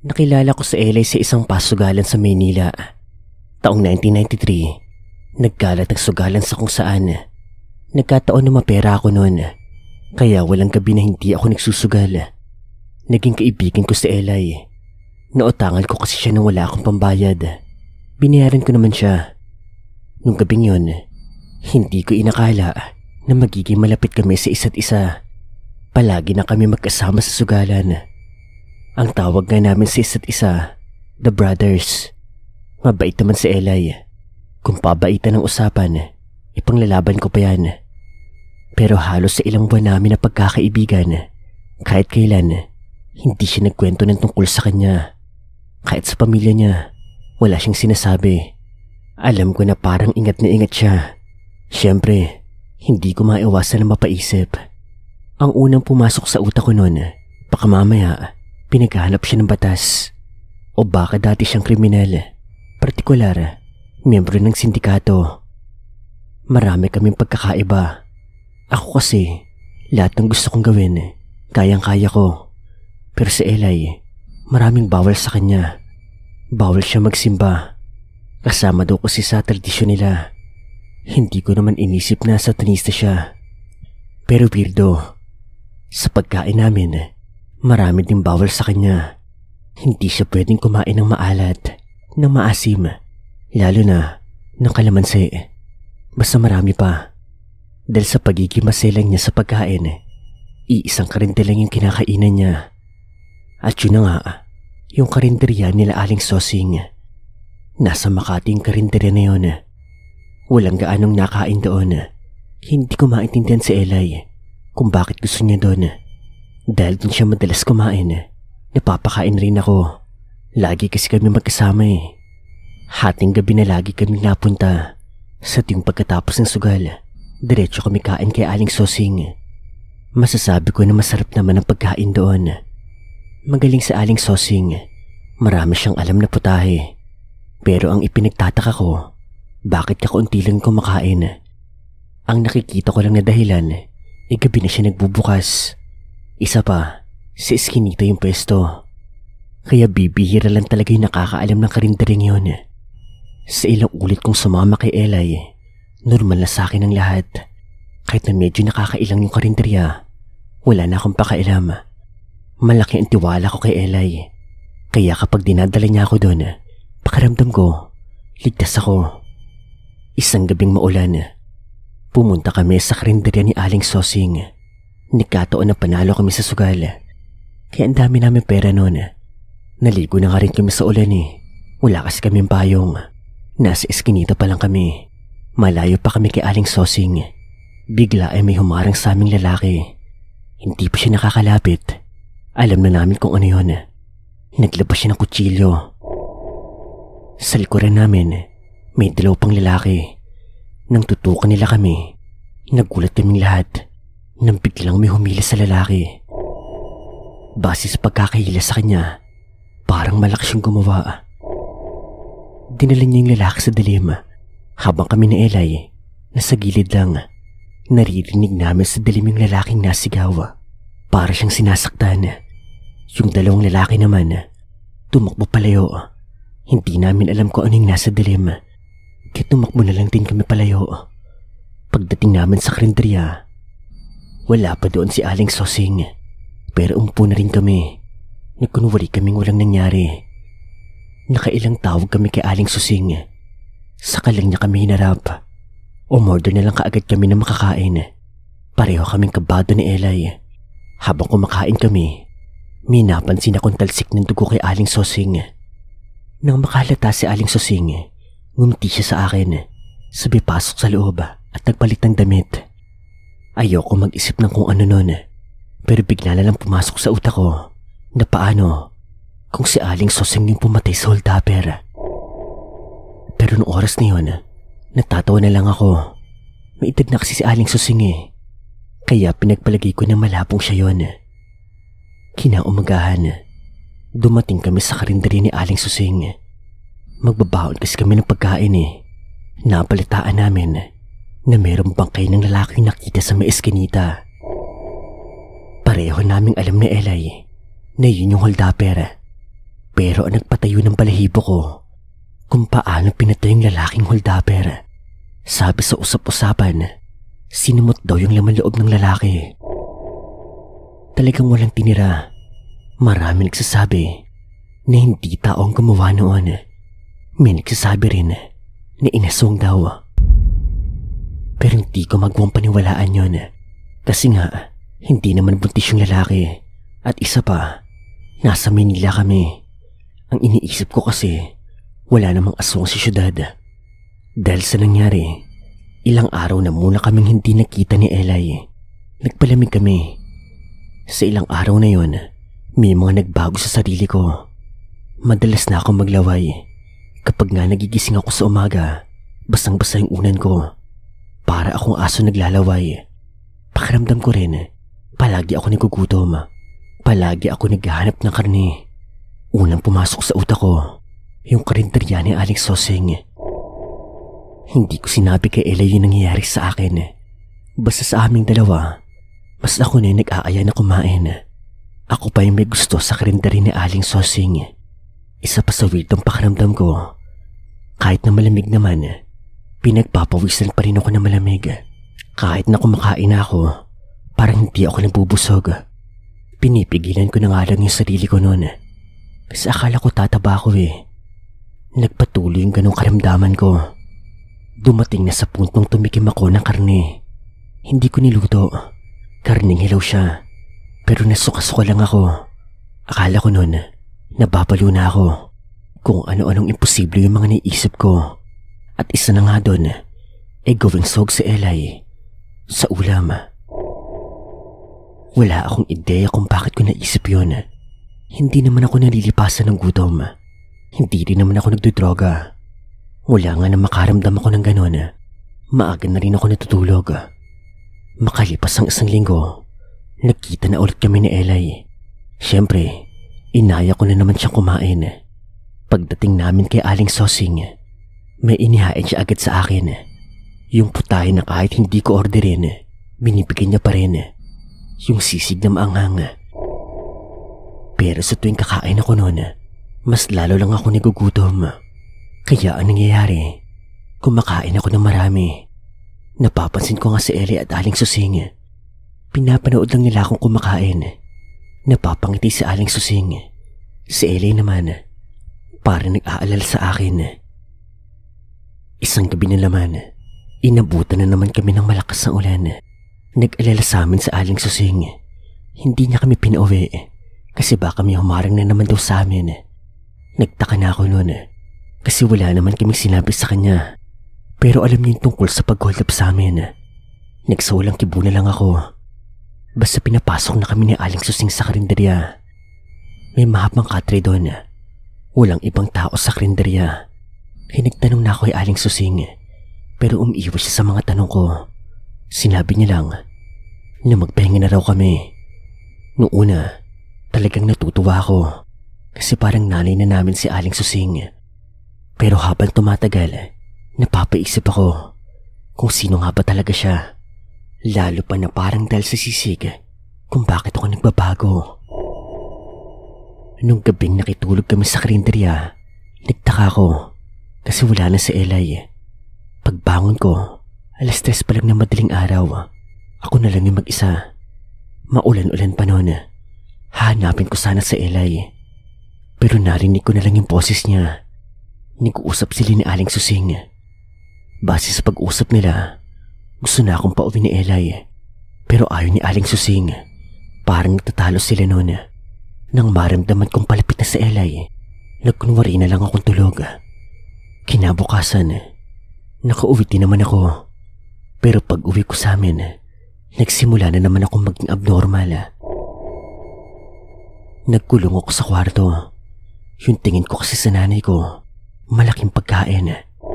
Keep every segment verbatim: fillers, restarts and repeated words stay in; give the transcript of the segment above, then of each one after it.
Nakilala ko si Eli sa isang pasugalan sa Maynila. Taong nineteen ninety-three, nagkalat ang sugalan sa kung saan. Nagkataon na mapera ako noon, kaya walang gabi na hindi ako nagsusugal. Naging kaibigan ko si Eli. Nautangan ko kasi siya nang wala akong pambayad. Binayaran ko naman siya. Nung gabing yun, hindi ko inakala na magiging malapit kami sa isa't isa. Palagi na kami magkasama sa sugalan. Ang tawag nga namin sa isa't isa, The Brothers. Mabait naman si Eli. Kung pabaitan ng usapan, ipanglalaban ko pa yan. Pero halos sa ilang buwan namin na pagkakaibigan, kahit kailan, hindi siya nagkwento ng tungkol sa kanya. Kahit sa pamilya niya, wala siyang sinasabi. Alam ko na parang ingat na ingat siya. Siyempre, hindi ko maiwasan na mapaisip. Ang unang pumasok sa utak ko noon, baka mamaya, pinaghahanap siya ng batas. O baka dati siyang kriminal, partikular, miyembro ng sindikato. Marami kaming pagkakaiba. Ako kasi, lahat ng gusto kong gawin, kayang-kaya ko. Pero si Eli, maraming bawal sa kanya. Bawal siya magsimba. Kasama daw kasi sa tradisyon nila. Hindi ko naman inisip na satanista siya. Pero weirdo, sa pagkain namin, marami din bawal sa kanya. Hindi siya pwedeng kumain ng maalat, ng maasim, lalo na ng kalamansi. Basta marami pa. Dahil sa pagiging maselang niya sa pagkain, iisang karente lang yung kinakainan niya. At yun na nga, yung karinderya nila Aling Sosing. Nasa Makati yung karinderya na yun. Walang gaanong nakain doon. Hindi ko maintindihan si Eli kung bakit gusto niya doon. Dahil dun siya madalas kumain, napapakain rin ako. Lagi kasi kami magkasama eh. Hating gabi na lagi kami napunta. Sa tuwing pagkatapos ng sugal, diretso kami kain kay Aling Sosing. Masasabi ko na masarap naman ang pagkain doon. Magaling sa Aling Sosing. Marami siyang alam na putahe. Pero ang ipinagtataka ko, bakit kakaunti lang kumakain? Ang nakikita ko lang na dahilan, eh gabi na siya nagbubukas. Isa pa, si Eskinita yung pwesto. Kaya bibihira lang talaga yung nakakaalam ng karindering yun. Sa ilang ulit kong sumama kay Eli, normal na sa akin ang lahat. Kahit na medyo nakakailang yung karinderya, wala na akong pakailam. Malaki ang tiwala ko kay Eli. Kaya kapag dinadala niya ako doon, pakiramdam ko, ligtas ako. Isang gabing maulan, pumunta kami sa karinderya ni Aling Sosing. Nagkataon na panalo kami sa sugal. Kaya ang dami namin pera noon. Naligo na nga rin kami sa ulan eh. Wala kasi kaming payong. Nasa Eskinita pa lang kami. Malayo pa kami kay Aling Sosing. Bigla ay may humarang sa aming lalaki. Hindi pa siya nakakalapit. Alam na namin kung ano yun. Naglabas siya ng kutsilyo. Sa likuran namin, may dalaw pang lalaki. Nang tutukan nila kami, nagulat kaming lahat nang biglang may humila sa lalaki. Base sa pagkakahila sa kanya, parang malaki siyang gumawa. Dinala niya yung lalaki sa dilim habang kami ni Eli nasa gilid lang. Naririnig namin sa dilim yung lalaking nasigaw. Para siyang sinasaktan. Yung dalawang lalaki naman, tumakbo palayo. Hindi namin alam kung anong nasa dilim. Kaya tumakbo na lang din kami palayo. Pagdating namin sa karinderya, wala pa doon si Aling Sosing. Pero umpo na rin kami. Nagkunwari kaming walang nangyari. Nakailang tawag kami kay Aling Sosing. Saka lang niya kami hinarap. Umorder na lang kaagad kami na makakain. Pareho kaming kabado ni Eli. Habang kumakain kami, may napansin akong talsik ng dugo kay Aling Sosing. Nang makalata si Aling Sosing, ngumiti siya sa akin. Sabi pasok sa loob at nagpalit ng damit. Ayoko mag-isip ng kung ano nun. Pero bigla na lang pumasok sa utak ko na paano kung si Aling Sosing yung pumatay sa holdapper. Pero noong oras na yun, natatawa na lang ako. May edad na kasi si Aling Sosing eh. Kaya pinagpalagay ko na malabong siya yun. Kinaumagahan, dumating kami sa karinderya ni Aling Sosing. Magbabaon kasi kami ng pagkain eh. Napalitaan namin na mayroong bangkay ng lalaking nakita sa may Eskinita. Pareho naming alam ni Eli na yun yung holdapper. Pero ang nagpatayo ng balahibo ko kung paano pinatay yung lalaking holdapper. Sabi sa usap-usapan, sinumot daw yung laman loob ng lalaki. Talagang walang tinira. Marami nagsasabi na hindi tao ang gumawa noon. May nagsasabi rin na inaswang daw. Pero hindi ko magawang paniwalaan yun. Kasi nga, hindi naman buntis yung lalaki. At isa pa, nasa Manila kami. Ang iniisip ko kasi, wala namang aswang sa syudad. Dahil sa nangyari, ilang araw na muna kaming hindi nakita ni Eli. Nagpalamig kami. Sa ilang araw na yon, may mga nagbago sa sarili ko. Madalas na akong maglaway. Kapag nga nagigising ako sa umaga, basang-basa yung unan ko. Para akong aso naglalaway. Pakiramdam ko rin, palagi ako nagugutom. Palagi ako naghahanap ng karne. Unang pumasok sa utak ko, yung karinderya ni Aling Sosing. Hindi ko sinabi kay Ella yung nangyayari sa akin. Basta sa aming dalawa, mas ako na yung nag-aaya na kumain. Ako pa yung may gusto sa karinderya ni Aling Sosing. Isa pa sa weirdong pakiramdam ko, kahit na malamig naman, pinagpapawisan pa rin ako na malamig. Kahit na kumakain ako, parang hindi ako nabubusog. Pinipigilan ko na nga lang yung sarili ko noon. Kasi akala ko tataba ako eh. Nagpatuloy yung ganong karamdaman ko. Dumating na sa puntong tumikim ako ng karne. Hindi ko niluto. Karning hilaw siya. Pero nasuka-suka lang ako. Akala ko noon, nababalo na ako. Kung ano-anong imposible yung mga naisip ko. At isa na nga doon, ay gawing sog si Eli. Sa ulam. Wala akong ideya kung bakit ko naisip yun. Hindi naman ako nalilipasan ng gutom. Hindi rin naman ako nagdodroga. Wala nga na makaramdam ako ng ganon. Maaga na rin ako natutulog. Makalipas ang isang linggo, nagkita na ulit kami ni Eli. Siyempre, inaya ko na naman siyang kumain. Pagdating namin kay Aling Sosing, may inihain siya agad sa akin. Yung putahe na kahit hindi ko orderin, binibigyan niya pa rin. Yung sisig na maanghang. Pero sa tuwing kakain ako noon, mas lalo lang ako nagugutom. Kaya ang nangyayari, kumakain ako ng marami. Napapansin ko nga si Eli at Aling Sosing. Pinapanood lang nila akong kumakain. Napapangiti si Aling Sosing. Si Eli naman, parang nag-aalala sa akin. Isang gabi na naman, inabutan na naman kami ng malakas na ulan. Nag-alala sa amin sa Aling Sosing. Hindi niya kami pinauwi kasi baka may humarang na naman daw sa amin. Nagtaka na ako noon kasi wala naman kaming sinabi sa kanya. Pero alam niya yung tungkol sa pag-hold up sa amin. Nagsawalang kibo na lang ako. Basta pinapasok na kami ni Aling Sosing sa karinderya. May mahabang katre doon. Walang ibang tao sa karinderya. Hinagtanong na ako kay Aling Sosing, pero umiiwas siya sa mga tanong ko. Sinabi niya lang na magpahinga na raw kami. Noong una, talagang natutuwa ako kasi parang nanay na namin si Aling Sosing. Pero habang tumatagal, napapaisip ako kung sino nga ba talaga siya. Lalo pa na parang dahil sa sisig kung bakit ako nagbabago. Nung gabing nakitulog kami sa karinderya, nagtaka ko kasi wala na si Eli. Pagbangon ko, alas tres pa lang na madaling araw. Ako na lang yung mag-isa. Maulan-ulan pa noon. Hahanapin ko sana si Eli. Pero narinig ko na lang yung boses niya. Nag-uusap sila ni Aling Sosing. Base sa pag-usap nila, gusto na akong pauwi ni Eli. Pero ayaw ni Aling Sosing. Parang nagtatalo sila noon. Nang maramdaman kong palapit na si Eli, nagkunwari na lang akong tulog. Kinabukasan, nakauwi din naman ako. Pero pag uwi ko sa amin, nagsimula na naman akong maging abnormal. Nagkulong ako sa kwarto. Yung tingin ko kasi sa nanay ko, malaking pagkain.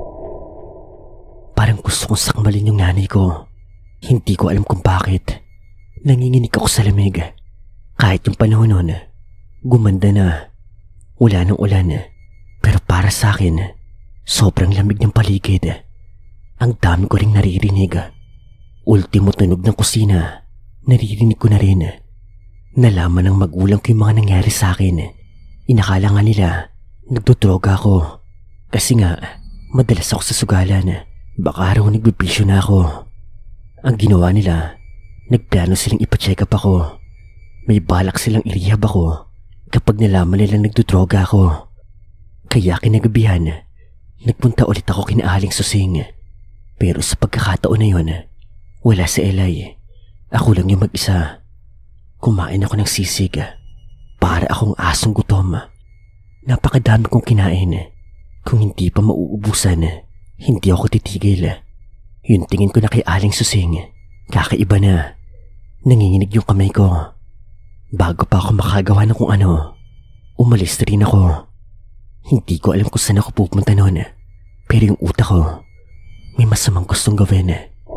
Parang gusto kong sakmalin yung nanay ko. Hindi ko alam kung bakit. Nanginginig ako sa lamig. Kahit yung panahon nun, gumanda na. Wala nang ulan. Pero para sa akin, sobrang lamig ng paligid. Ang dami ko ring naririnig. Ultimo tunog ng kusina, naririnig ko na rin. Nalaman ng magulang ko yung mga nangyari sa akin. Inakala nga nila nagdodroga ako. Kasi nga madalas ako sa sugalan. Baka araw nagbipisyo na ako. Ang ginawa nila, nagplano silang ipacheck up ako. May balak silang i-rehab ako kapag nalaman nila nagdodroga ako. Kaya kinagabihan, nagpunta ulit ako kina Aling Sosing. Pero sa pagkakataon na yun, wala si Eli. Ako lang yung mag-isa. Kumain ako ng sisig. Para akong asong gutom. Napakadami kong kinain. Kung hindi pa mauubusan, hindi ako titigil. Yung tingin ko na kay Aling Sosing, kakaiba na. Nanginginig yung kamay ko. Bago pa ako makagawa ng kung ano, umalis rin ako. Hindi ko alam kung saan ako pupunta noon. Pero yung utak ko, may masamang gustong gawin.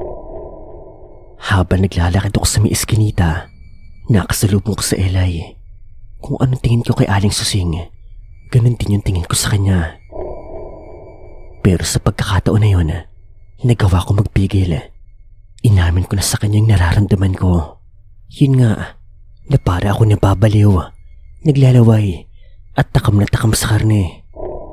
Habang naglalakad ako sa may eskinita, nakasalubong ko sa Eli. Kung anong tingin ko kay Aling Sosing, ganun din yung tingin ko sa kanya. Pero sa pagkakataon na yun, nagawa ko magpigil. Inamin ko na sa kanya yung nararamdaman ko. Yun nga, na para ako nababaliw, naglalaway, at takam na takam sa karne.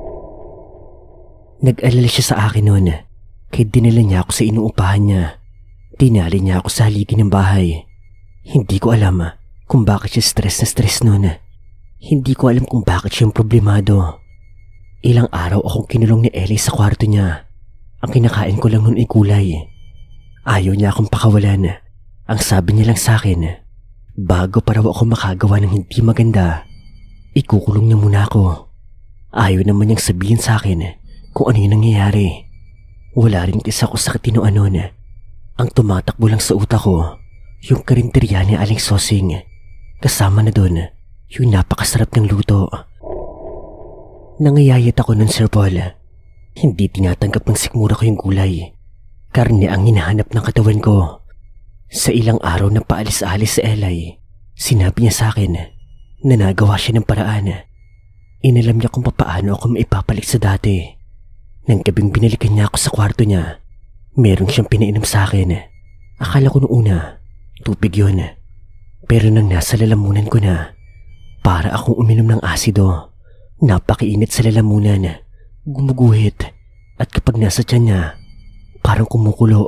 Nag-alala siya sa akin noon, kaya dinala niya ako sa inuupahan niya. Tinali niya ako sa haligi ng bahay. Hindi ko alam kung bakit siya stress na stress noon. Hindi ko alam kung bakit siya yung problemado. Ilang araw akong kinulong ni Ellie sa kwarto niya. Ang kinakain ko lang noon ay gulay. Ayaw niya akong pakawalan. Ang sabi niya lang sa akin, bago pa raw ako makagawa ng hindi maganda, ikukulong niya muna ako. Ayaw naman niyang sabihin sa akin kung ano yung nangyayari. Wala rin isa ko sa katinoan noon. Ang tumatakbo lang sa utak ko, yung karinderya ni Aling Sosing. Kasama na doon yung napakasarap ng luto. Nangayayat ako nun, Sir Paul. Hindi tinatanggap ng sikmura ko yung gulay. Karne ang hinahanap ng katawan ko. Sa ilang araw na paalis-alis sa L A, sinabi niya sa akin na nagawa siya ng paraan. Inalam niya kung papaano ako maipapalik sa dati. Nang gabing binalikan niya ako sa kwarto niya, meron siyang pinainom sa akin. Akala ko noong una, tubig yun. Pero nang nasa lalamunan ko na, para akong uminom ng asido. Napakiinit sa lalamunan, gumuguhit, at kapag nasa tiyan niya, parang kumukulo.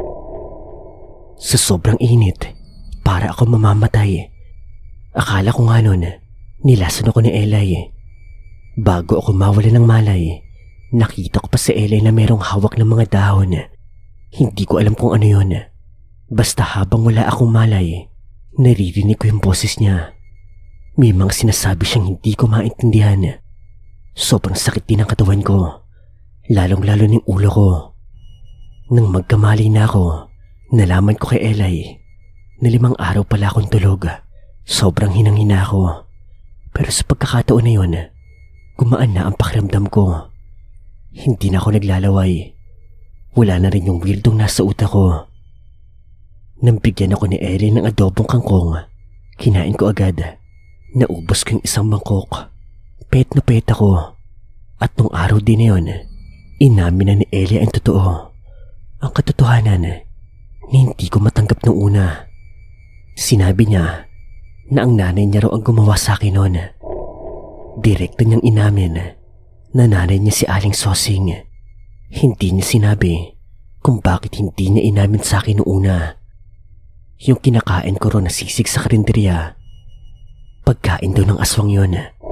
Sa sobrang init, para ako mamamatay. Akala ko nga nun, nilason ako ni Eli. Bago ako mawala ng malay, nakita ko pa si Eli na merong hawak ng mga dahon. Hindi ko alam kung ano yun. Basta habang wala akong malay, naririnig ko yung boses niya. May mga sinasabi siyang hindi ko maintindihan. Sobrang sakit din ang katawan ko, lalong-lalo ng ulo ko. Nang magkamali na ako, nalaman ko kay Eli na limang araw pala akong tulog. Sobrang hinang-hina ako. Pero sa pagkakataon na yun, gumaan na ang pakiramdam ko. Hindi na ako naglalaway. Wala na rin yung weirdong nasa utak ko. Nang bigyan ako ni Eli ng adobong kangkong, kinain ko agad. Naubos ko yung isang mangkok. Pet na pet ako. At nung araw din na yun, inamin na ni Eli ang totoo. Ang katotohanan na hindi ko matanggap nung una. Sinabi niya na ang nanay niya raw ang gumawa sa akin noon. Direkto niyang inamin na nanay niya si Aling Sosing. Hindi niya sinabi kung bakit hindi niya inamin sa akin nung una. Yung kinakain ko ro na sisig sa karinderya, pagkain daw ng aswang yun.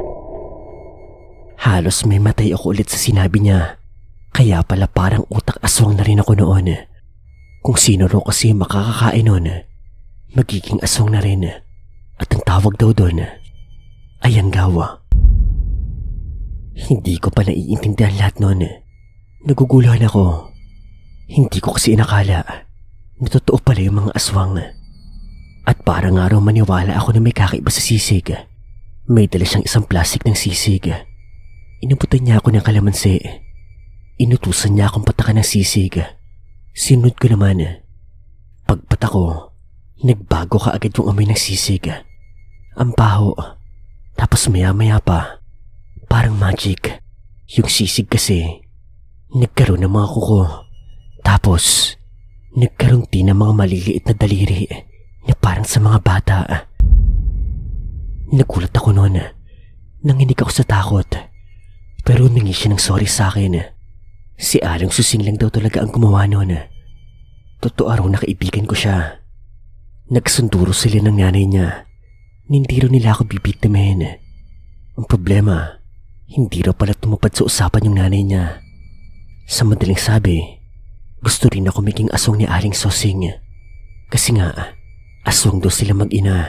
Halos may matay ako ulit sa sinabi niya. Kaya pala parang utak aswang na rin ako noon. Kung sino ro kasi makakakain noon, magiging aswang na rin. At ang tawag daw doon ay Yanggaw. Hindi ko pa naiintindihan lahat noon. Naguguluhan ako. Hindi ko kasi inakala na totoo pala yung mga aswang. At para nga raw maniwala ako na may kakaiba sa sisig, may dala siyang isang plastic ng sisig. Inabutan niya ako ng kalamansi. Inutusan niya akong patakan ng sisig. Sinunod ko naman. Pagpata ko, nagbago ka agad yung amoy ng sisig. Ang baho. Tapos maya maya pa, parang magic. Yung sisig kasi, nagkaroon ng mga kuko. Tapos, nagkaroon din ng mga maliliit na daliri na parang sa mga bata. Nagulat ako noon. Nanginig ako sa takot. Pero humingi siya ng sorry sa akin. Si Aling Sosing lang daw talaga ang gumawa noon. Totoo raw na kaibigan ko siya. Nagsunduro sila ng nanay niya. Hindi raw nila ako bibiktimahin. Ang problema, hindi raw pala tumupad sa usapan yung nanay niya. Sa madaling sabi, gusto rin ako maging aswang ni Aling Sosing. Kasi nga, aswang daw sila mag-ina.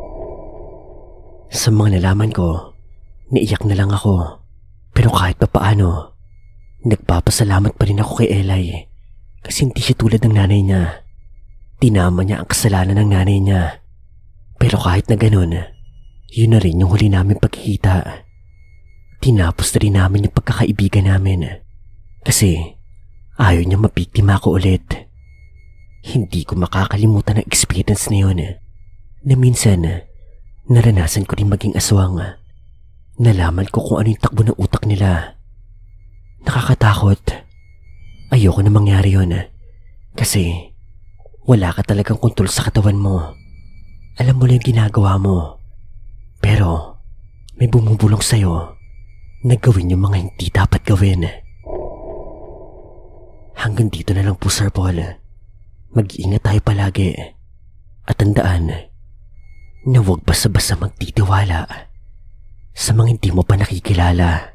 Sa mga nalaman ko, naiyak na lang ako. Pero kahit pa paano, nagpapasalamat pa rin ako kay Eli. Kasi hindi siya tulad ng nanay niya. Tinama niya ang kasalanan ng nanay niya. Pero kahit na ganun, yun na rin yung huli namin pagkikita. Tinapos na rin namin yung pagkakaibigan namin. Kasi ayaw niya mabiktima ako ulit. Hindi ko makakalimutan ang experience na yun. Na minsan, naranasan ko rin maging aswang. Nalaman ko kung ano yung takbo ng utak nila. Nakakatakot. Ayoko na mangyari yun. Kasi wala ka talagang kontrol sa katawan mo. Alam mo lang yung ginagawa mo. Pero may bumubulong sa'yo na gawin yung mga hindi dapat gawin. Hanggang dito na lang po, Sir Paul. Mag-iingat tayo palagi. At tandaan na huwag basta-basta magtitiwala sa mga hindi mo pa nakikilala.